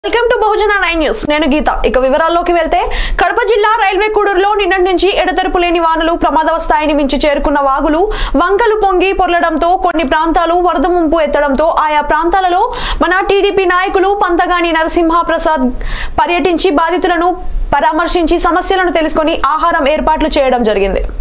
Welcome to Bahujan 9 news. నేను గీత. ఇక వివరాల్లోకి వెళ్తే కడప జిల్లా రైల్వే కూడూరులో నిన్నటి నుంచి ఎడతెరపు లేని వానలు ప్రమాద స్థాయిని మించి చేరుకున్న వాగులు వంకలు పొంగి పొర్లడంతో కొన్ని ప్రాంతాలు వరద ముంపు ఎత్తడంతో ఆయా ప్రాంతాలలో మన టీడీపీ నాయకులు పంతగాని నరసింహప్రసాద్ పర్యటించి బాధితులను పరామర్శించి సమస్యలను తెలుసుకొని ఆహారం ఏర్పాట్లు చేయడం జరిగింది.